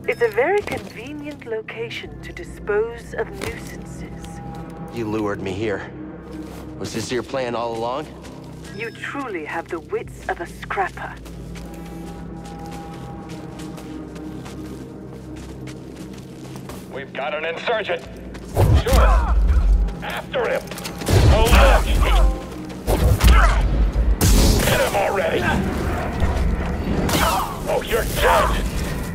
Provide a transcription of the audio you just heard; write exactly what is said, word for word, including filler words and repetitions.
It's a very convenient location to dispose of nuisances. You lured me here. Was this your plan all along? You truly have the wits of a scrapper. We've got an insurgent. Sure. After him.